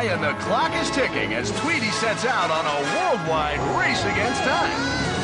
and the clock is ticking as Tweety sets out on a worldwide race against time.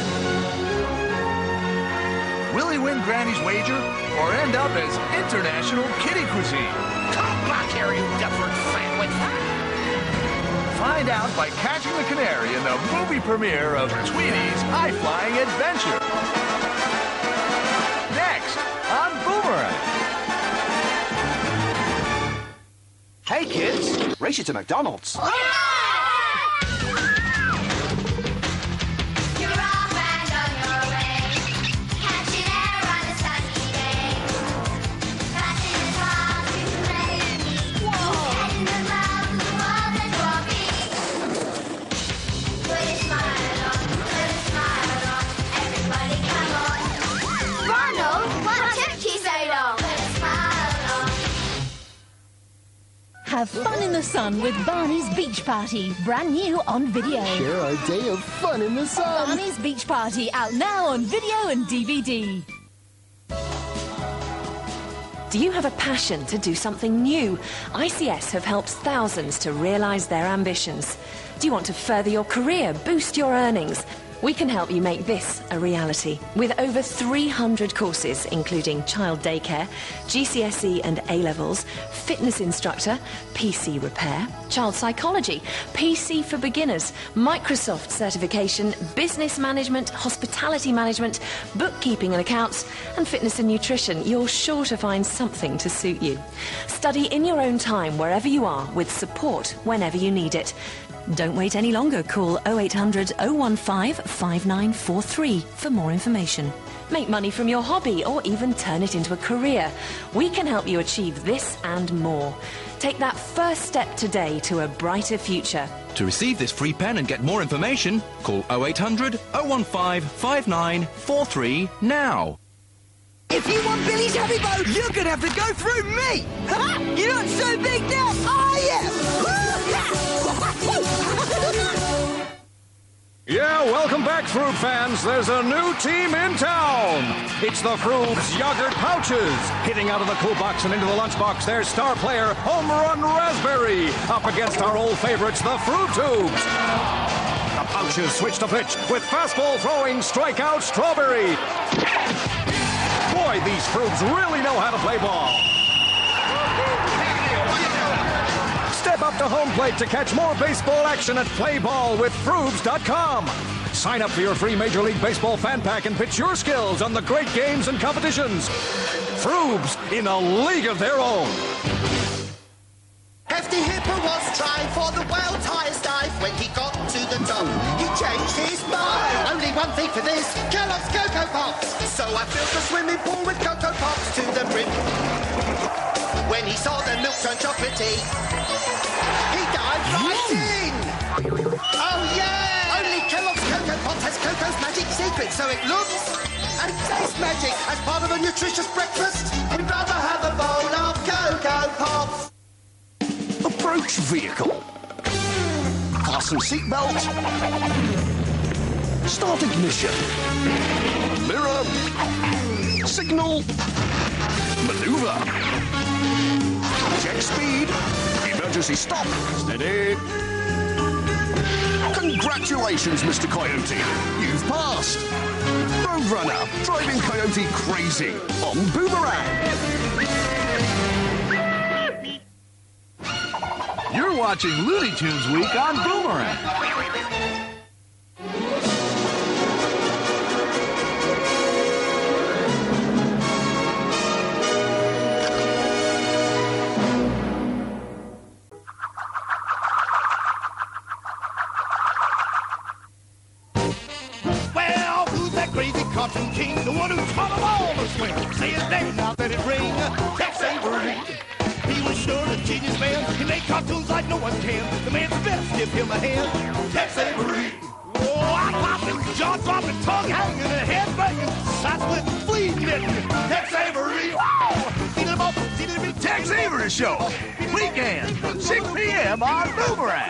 Will he win Granny's wager or end up as international kitty cuisine? Come back here, you different sandwich. Find out by catching the canary in the movie premiere of Tweety's High-Flying Adventure. Next on Boomerang. Hey kids, race you to McDonald's. Have fun in the sun with Barney's Beach Party, brand new on video. Share a day of fun in the sun. Barney's Beach Party, out now on video and DVD. Do you have a passion to do something new? ICS have helped thousands to realise their ambitions. Do you want to further your career, boost your earnings? We can help you make this a reality. With over 300 courses, including child daycare, GCSE and A-levels, fitness instructor, PC repair, child psychology, PC for beginners, Microsoft certification, business management, hospitality management, bookkeeping and accounts, and fitness and nutrition, you're sure to find something to suit you. Study in your own time wherever you are with support whenever you need it. Don't wait any longer. Call 0800 015 5943 for more information. Make money from your hobby or even turn it into a career. We can help you achieve this and more. Take that first step today to a brighter future. To receive this free pen and get more information, call 0800 015 5943 now. If you want Billy's Happy Boat, you're going to have to go through me! Ha! You're not so big now, are you? Yeah, welcome back, Fruit fans. There's a new team in town. It's the Fruits Yogurt Pouches. Hitting out of the cool box and into the lunchbox, there's star player Home Run Raspberry. Up against our old favorites, the Fruit Tubes. The Pouches switch to pitch with fastball throwing strikeout Strawberry. Boy, these Fruits really know how to play ball. Step up to home plate to catch more baseball action at playballwithfroobs.com. Sign up for your free Major League Baseball fan pack and pitch your skills on the great games and competitions. Froobs in a league of their own. Hefty Hipper was trying for the world's highest dive. When he got to the top, he changed his mind. Only one thing for this, Kellogg's Cocoa Pops. So I filled the swimming pool with Cocoa Pops to the brim. When he saw the milk turn chocolatey, he dived right in. Oh yeah! Only Kellogg's Cocoa Pops has Cocoa's magic secret, so it looks and tastes magic. As part of a nutritious breakfast, we'd rather have a bowl of Cocoa Pops. Approach vehicle. Fasten seatbelt. Start ignition. Mirror. Signal. Maneuver. Check speed. Emergency stop. Steady. Congratulations, Mr. Coyote. You've passed. Roadrunner, driving Coyote crazy on Boomerang. You're watching Looney Tunes Week on Boomerang. Well, who's that crazy cartoon king? The one who taught them all to swing. Say his name, now let it ring. Tex Avery. He was sure a genius man. He made cartoons like no one can. The man's best, give him a hand. Tex Avery. Oh, I popping, jaw dropping, tongue hanging, and head banging, side splitting, flea knitting. Tex Avery. Wow! See them up, see them in Tex Avery Show. Weekends from 6 p.m. on Boomerang.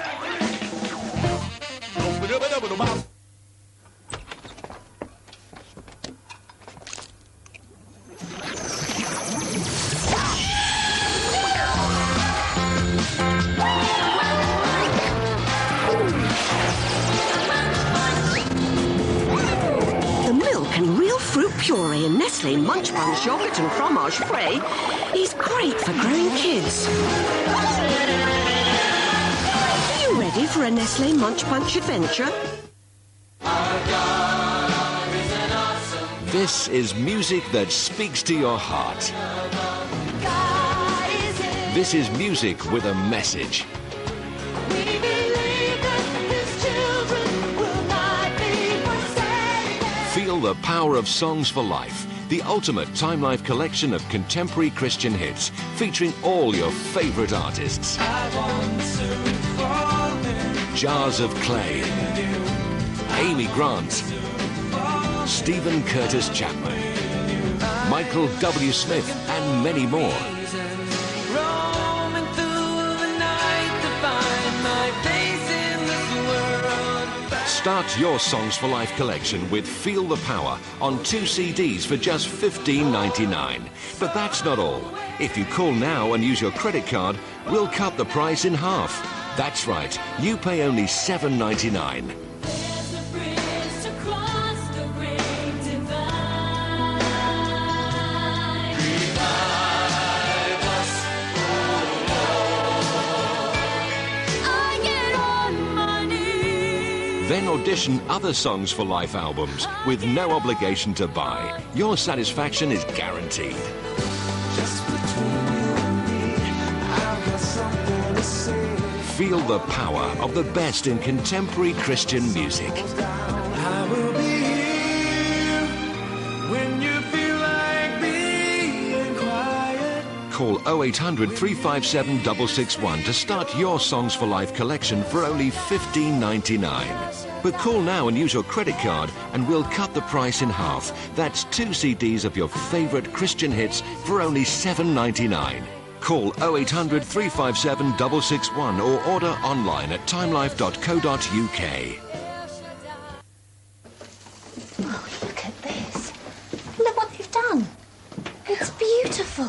and real fruit puree and Nestle Munch Bunch yogurt and fromage frais is great for growing kids. Are you ready for a Nestle Munch Bunch adventure? This is music that speaks to your heart. This is music with a message. Feel the power of Songs for Life, the ultimate Time Life collection of contemporary Christian hits, featuring all your favourite artists. Jars of Clay, Amy Grant, Stephen Curtis Chapman, Michael W. Smith, and many more. Start your Songs for Life collection with Feel the Power on 2 CDs for just $15.99. But that's not all. If you call now and use your credit card, we'll cut the price in half. That's right, you pay only $7.99. Then audition other Songs for Life albums with no obligation to buy. Your satisfaction is guaranteed. Feel the power of the best in contemporary Christian music. I will be here when you feel like being quiet. Call 0800 357 661 to start your Songs for Life collection for only $15.99. But call now and use your credit card and we'll cut the price in half. That's 2 CDs of your favourite Christian hits for only $7.99. Call 0800 357 661 or order online at timelife.co.uk. Oh, look at this. Look what they've done. It's beautiful.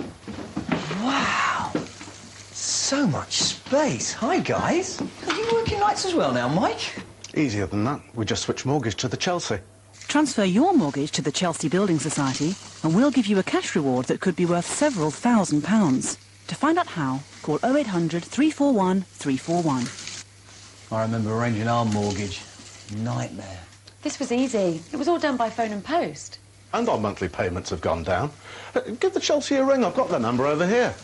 Wow. So much space. Hi, guys. Are you working nights as well now, Mike? Easier than that. We just switched mortgage to the Chelsea. Transfer your mortgage to the Chelsea Building Society and we'll give you a cash reward that could be worth several £1,000s. To find out how, call 0800 341 341. I remember arranging our mortgage. Nightmare. This was easy. It was all done by phone and post. And our monthly payments have gone down. Give the Chelsea a ring. I've got their number over here.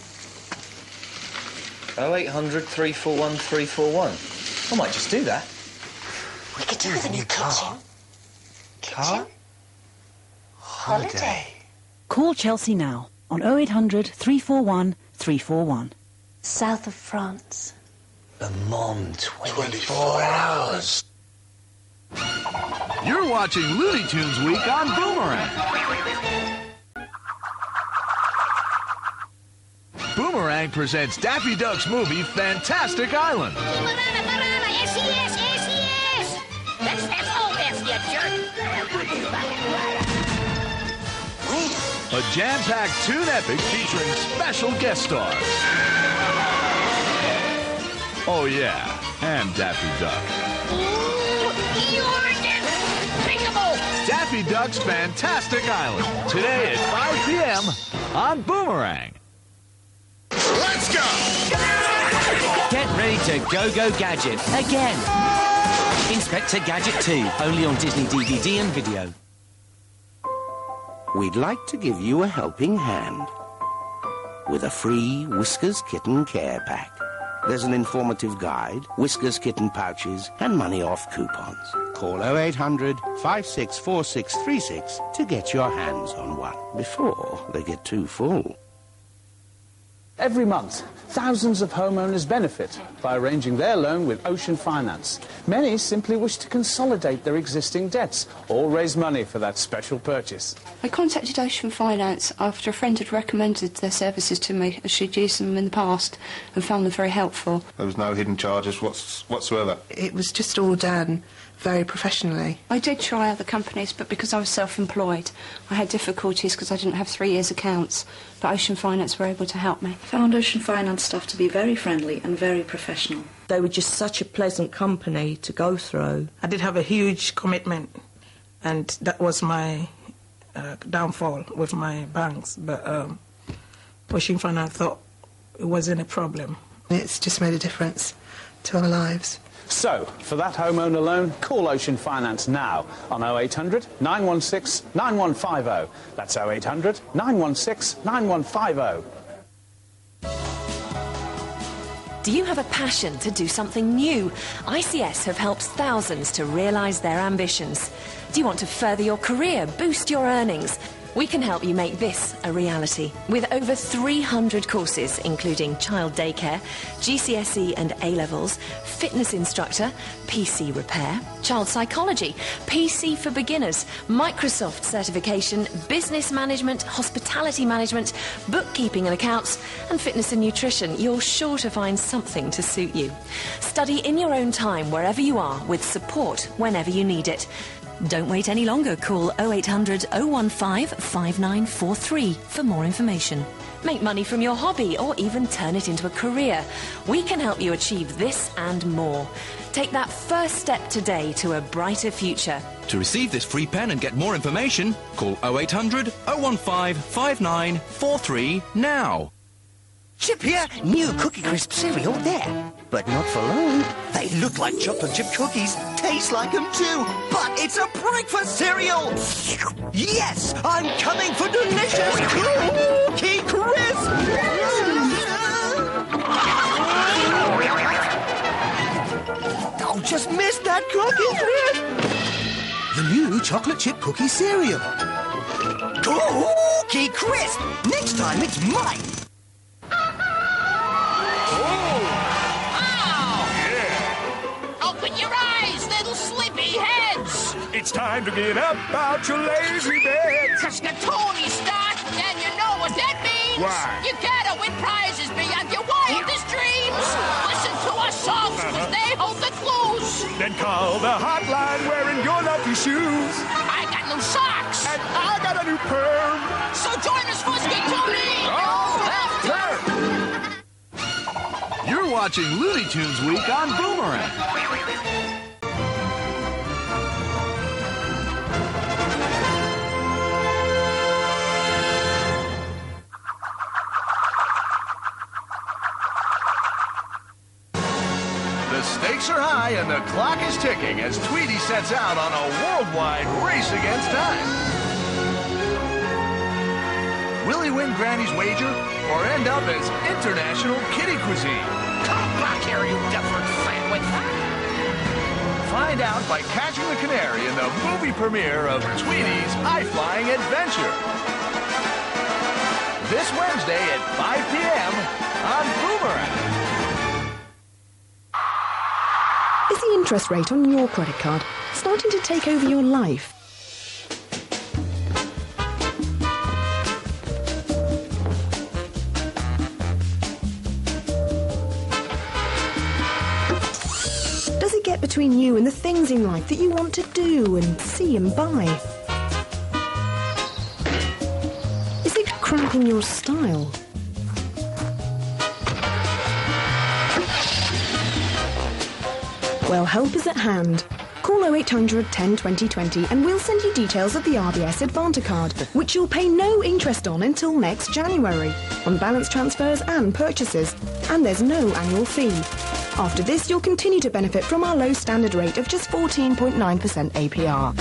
0800 341 341. I might just do that. We could do with a new kitchen. Car? Holiday. Call Chelsea now on 0800 341 341. South of France. Le Mans, 24 hours. You're watching Looney Tunes Week on Boomerang. Boomerang presents Daffy Duck's movie Fantastic Island. A jam-packed tune epic featuring special guest stars. Oh yeah, and Daffy Duck. Daffy Duck's Fantastic Island, today at 5 p.m. on Boomerang. Let's go! Get ready to go Gadget again. Inspector Gadget 2, only on Disney DVD and video. We'd like to give you a helping hand with a free Whiskers Kitten Care Pack. There's an informative guide, Whiskers Kitten pouches, and money off coupons. Call 0800 564636 to get your hands on one before they get too full. Every month, thousands of homeowners benefit by arranging their loan with Ocean Finance. Many simply wish to consolidate their existing debts or raise money for that special purchase. I contacted Ocean Finance after a friend had recommended their services to me as she'd used them in the past and found them very helpful. There was no hidden charges whatsoever? It was just all done very professionally. I did try other companies, but because I was self-employed, I had difficulties because I didn't have 3 years' accounts. But Ocean Finance were able to help me. I found Ocean Finance staff to be very friendly and very professional. They were just such a pleasant company to go through. I did have a huge commitment, and that was my downfall with my banks. But Ocean Finance thought it wasn't a problem. It's just made a difference to our lives. So, for that homeowner loan, call Ocean Finance now on 0800 916 9150. That's 0800 916 9150. Do you have a passion to do something new? ICS have helped thousands to realise their ambitions. Do you want to further your career, boost your earnings? We can help you make this a reality. With over 300 courses, including child daycare, GCSE and A-levels, fitness instructor, PC repair, child psychology, PC for beginners, Microsoft certification, business management, hospitality management, bookkeeping and accounts, and fitness and nutrition, you're sure to find something to suit you. Study in your own time wherever you are with support whenever you need it. Don't wait any longer. Call 0800 015 5943 for more information. Make money from your hobby or even turn it into a career. We can help you achieve this and more. Take that first step today to a brighter future. To receive this free pen and get more information, call 0800 015 5943 now. Chip here, new Cookie Crisp cereal there. But not for long. They look like chocolate chip cookies, taste like them too, but it's a breakfast cereal! Yes, I'm coming for delicious Cookie Crisp! Oh, just missed that Cookie Crisp! The new chocolate chip cookie cereal. Cookie Crisp! Next time it's mine! Open your eyes, little sleepy heads! It's time to get up out your lazy bed. Cause the Tony start, and you know what that means? Why? You gotta win prizes beyond your wildest dreams! Listen to our songs, cause they hold the clues! Then call the hotline wearing your lucky shoes. I got new socks! And I got a new perm. So join us for Skid Tony! You're watching Looney Tunes Week on Boomerang. The stakes are high and the clock is ticking as Tweety sets out on a worldwide race against time. Will he win Granny's wager or end up as international kitty cuisine? Come back here, you different sandwich! Find out by catching the canary in the movie premiere of Tweety's High-Flying Adventure. This Wednesday at 5 p.m. on Boomerang. Is the interest rate on your credit card starting to take over your life? Does it get between you and the things in life that you want to do and see and buy? Is it cramping your style? Well, help is at hand. Call 0800 10 20 20 and we'll send you details of the RBS Advanta card, which you'll pay no interest on until next January, on balance transfers and purchases, and there's no annual fee. After this, you'll continue to benefit from our low standard rate of just 14.9% APR.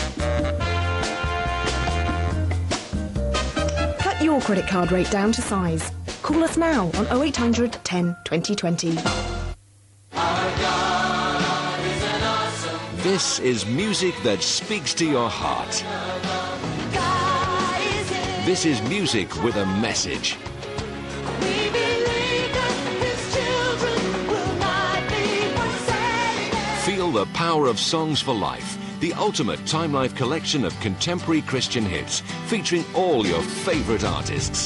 Cut your credit card rate down to size. Call us now on 0800 10 20 20. This is music that speaks to your heart. This is music with a message. Feel the power of Songs for Life, the ultimate Time Life collection of contemporary Christian hits, featuring all your favourite artists.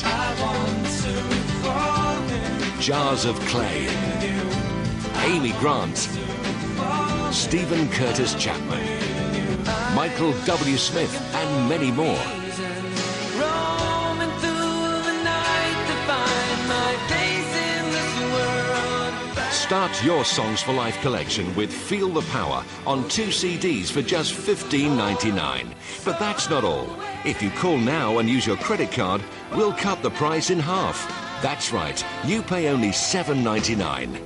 Jars of Clay, Amy Grant, Stephen Curtis Chapman, Michael W. Smith, and many more. Start your Songs for Life collection with Feel the Power on 2 CDs for just $15.99. But that's not all. If you call now and use your credit card, we'll cut the price in half. That's right, you pay only $7.99.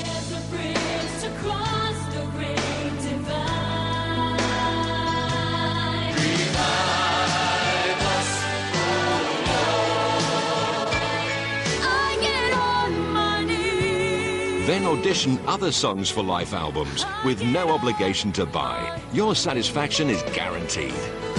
Then audition other Songs for Life albums with no obligation to buy. Your satisfaction is guaranteed.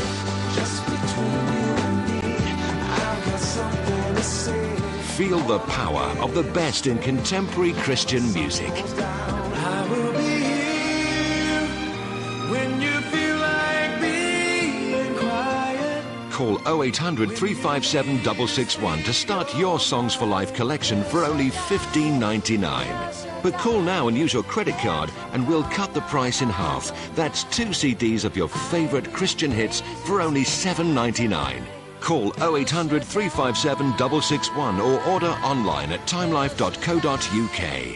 Feel the power of the best in contemporary Christian music. I will be here when you feel like being quiet. Call 0800 357 661 to start your Songs for Life collection for only $15.99. But call now and use your credit card and we'll cut the price in half. That's 2 CDs of your favourite Christian hits for only $7.99. Call 0800 357 661 or order online at timelife.co.uk.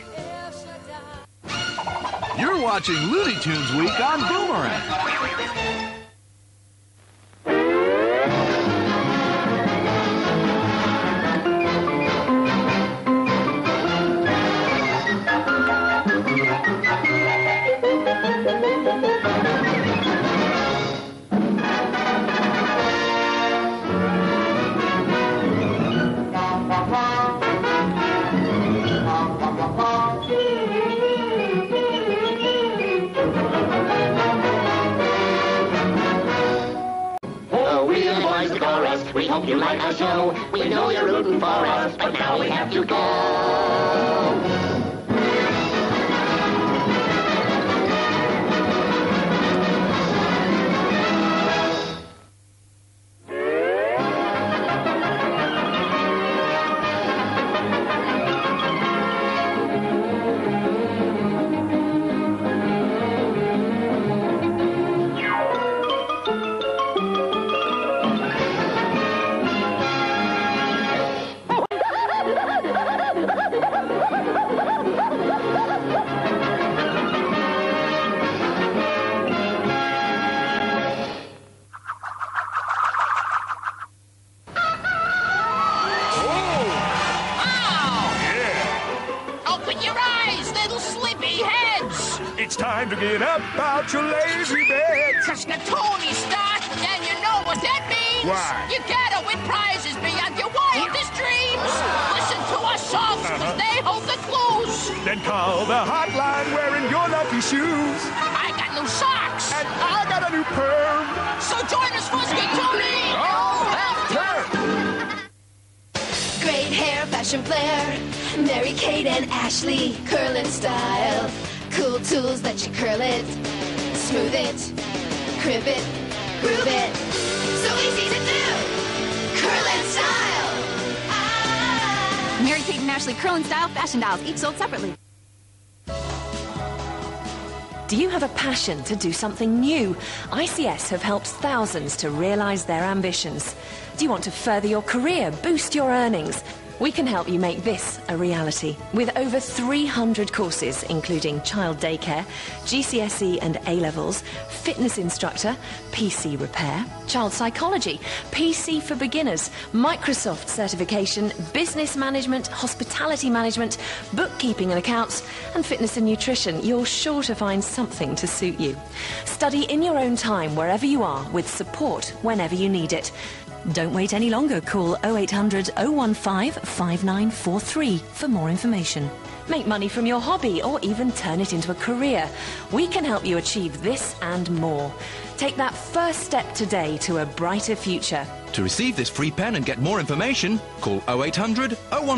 You're watching Looney Tunes Week on Boomerang. We hope you like our show. We know you're rooting for us, but now we have to go. It's time to get up out your lazy bed. Cause the Tony starts, and you know what that means. Why? You gotta win prizes beyond your wildest dreams. Listen to our songs, cause they hold the clues. Then call the hotline wearing your lucky shoes. I got new socks. And I got a new perm. So join us, Fuzzy Tony. Oh, half turn. Great hair, fashion flair. Mary Kate and Ashley, curling style. Cool tools let you curl it, smooth it, crimp it, groove it. So easy to do. Curling style. Mary Kate and Ashley Curl and Style fashion dials, each sold separately. Do you have a passion to do something new? ICS have helped thousands to realise their ambitions. Do you want to further your career, boost your earnings? We can help you make this a reality. With over 300 courses, including child daycare, GCSE and A-levels, fitness instructor, PC repair, child psychology, PC for beginners, Microsoft certification, business management, hospitality management, bookkeeping and accounts, and fitness and nutrition, you're sure to find something to suit you. Study in your own time wherever you are, with support whenever you need it. Don't wait any longer. Call 0800 015 5943 for more information. Make money from your hobby or even turn it into a career. We can help you achieve this and more. Take that first step today to a brighter future. To receive this free pen and get more information, call 0800 015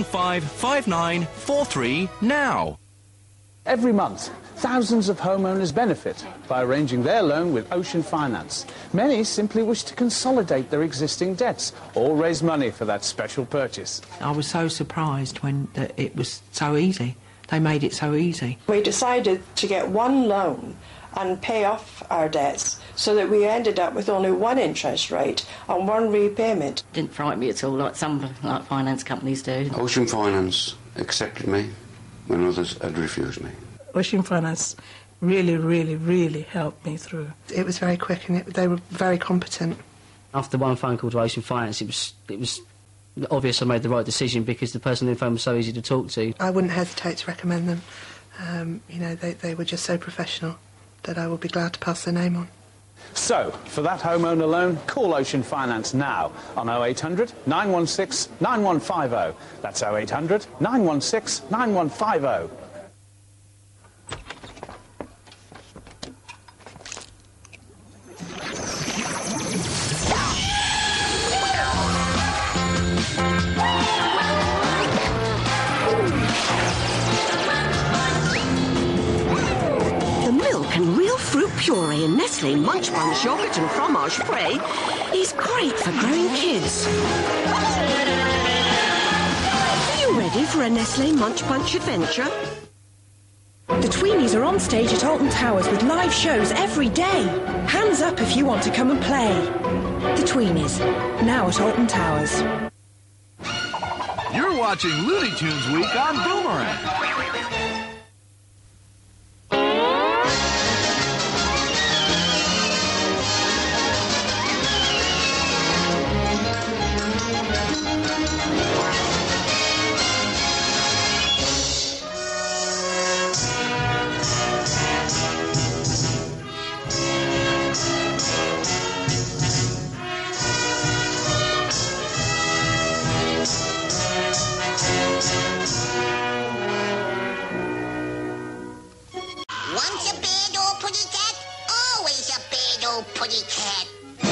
5943 now. Every month, thousands of homeowners benefit by arranging their loan with Ocean Finance. Many simply wish to consolidate their existing debts or raise money for that special purchase. I was so surprised when it was so easy. They made it so easy. We decided to get one loan and pay off our debts so that we ended up with only one interest rate and one repayment. Didn't frighten me at all, like some finance companies do. Ocean Finance accepted me when others had refused me. Ocean Finance really helped me through. It was very quick and they were very competent. After one phone call to Ocean Finance, it was obvious I made the right decision because the person on the phone was so easy to talk to. I wouldn't hesitate to recommend them. You know, they were just so professional that I would be glad to pass their name on. So, for that homeowner loan, call Ocean Finance now on 0800 916 9150. That's 0800 916 9150. And real fruit puree and Nestle Munch Bunch yogurt and fromage frais is great for growing kids. Are you ready for a Nestle Munch Bunch adventure? The Tweenies are on stage at Alton Towers with live shows every day. Hands up if you want to come and play. The Tweenies, now at Alton Towers. You're watching Looney Tunes Week on Boomerang. Once a bad old putty cat, always a bad old putty cat.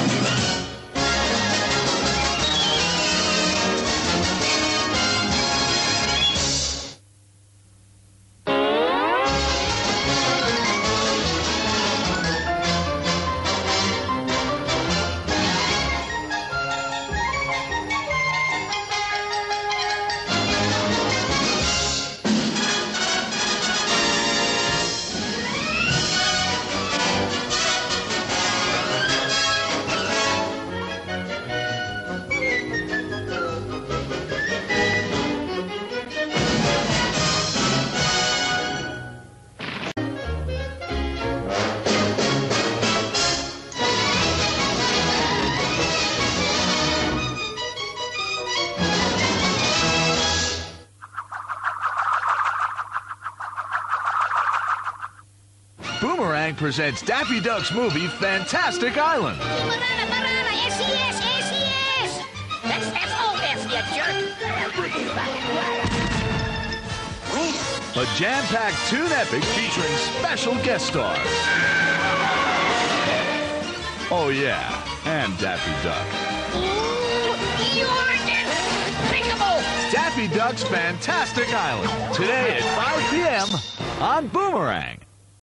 Boomerang presents Daffy Duck's movie Fantastic Island. Banana, S-E-S, S-E-S! That's S-O-S, you jerk! A jam-packed toon epic featuring special guest stars. Oh yeah, and Daffy Duck. You're despicable! Daffy Duck's Fantastic Island, today at 5 p.m. on Boomerang.